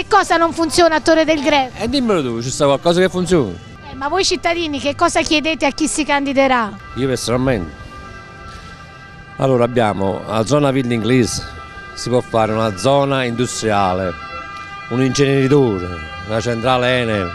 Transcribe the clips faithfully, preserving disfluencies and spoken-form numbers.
cosa non funziona a Torre del Greco? E eh, dimmelo tu, c'è qualcosa che funziona? Eh, ma voi cittadini che cosa chiedete a chi si candiderà? Io personalmente. Allora abbiamo la zona Villa Inglese, si può fare una zona industriale, un inceneritore, una centrale Enel,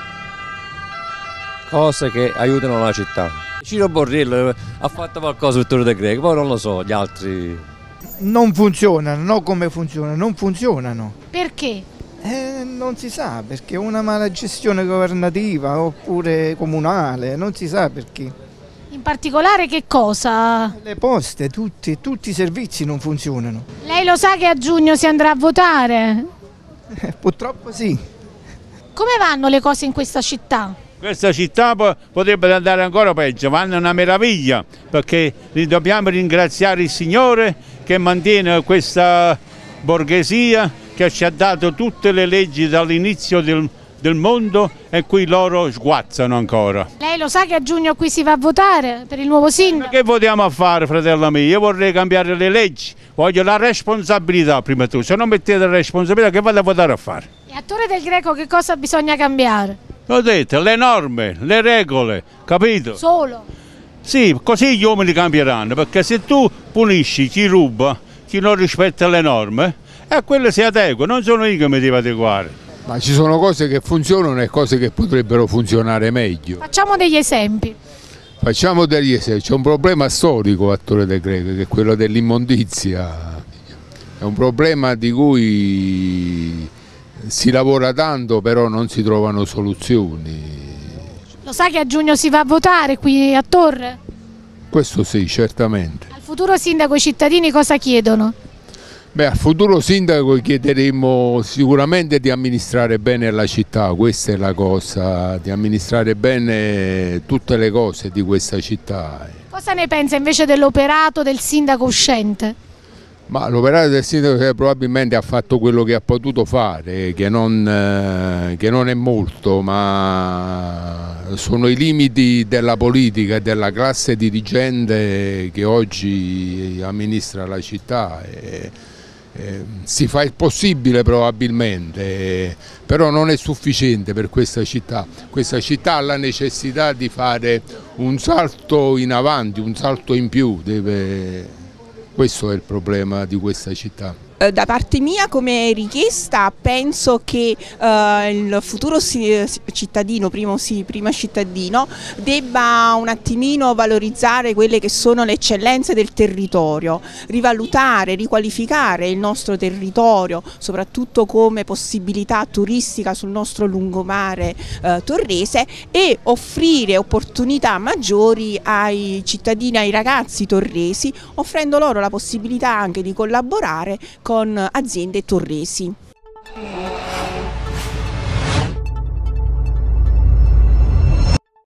cose che aiutano la città. Ciro Borriello ha fatto qualcosa per Torre del Greco, poi non lo so, gli altri... Non funzionano, no come funzionano, non funzionano. Perché? Eh, non si sa, perché una mala gestione governativa oppure comunale, non si sa perché. In particolare che cosa? Le poste, tutti, tutti i servizi non funzionano. Lei lo sa che a giugno si andrà a votare? Eh, purtroppo sì. Come vanno le cose in questa città? Questa città potrebbe andare ancora peggio, vanno una meraviglia, perché dobbiamo ringraziare il Signore che mantiene questa borghesia, che ci ha dato tutte le leggi dall'inizio del, del mondo e qui loro sguazzano ancora. Lei lo sa che a giugno qui si va a votare per il nuovo sindaco? Che votiamo a fare, fratello mio? Io vorrei cambiare le leggi, voglio la responsabilità prima di tutto, se non mettete la responsabilità che vado a votare a fare? E a Torre del Greco che cosa bisogna cambiare? L'ho detto, le norme, le regole, capito? Solo? Sì, così gli uomini cambieranno, perché se tu punisci chi ruba, chi non rispetta le norme, e a quelle si adegua, non sono io che mi devo adeguare. Ma ci sono cose che funzionano e cose che potrebbero funzionare meglio. Facciamo degli esempi. Facciamo degli esempi, c'è un problema storico a Torre del Greco, che è quello dell'immondizia. È un problema di cui si lavora tanto, però non si trovano soluzioni. Lo sa che a giugno si va a votare qui a Torre? Questo sì, certamente. Al futuro sindaco i cittadini cosa chiedono? Beh, al futuro sindaco chiederemo sicuramente di amministrare bene la città, questa è la cosa, di amministrare bene tutte le cose di questa città. Cosa ne pensa invece dell'operato del sindaco uscente? Ma l'operato del sindaco probabilmente ha fatto quello che ha potuto fare, che non, eh, che non è molto, ma sono i limiti della politica e della classe dirigente che oggi amministra la città. E, e, si fa il possibile probabilmente, e, però non è sufficiente per questa città. Questa città ha la necessità di fare un salto in avanti, un salto in più. Deve... Questo è il problema di questa città. Da parte mia come richiesta penso che eh, il futuro cittadino, primo, sì, prima cittadino, debba un attimino valorizzare quelle che sono le eccellenze del territorio, rivalutare, riqualificare il nostro territorio, soprattutto come possibilità turistica sul nostro lungomare eh, torrese, e offrire opportunità maggiori ai cittadini, ai ragazzi torresi, offrendo loro la possibilità anche di collaborare con con aziende torresi.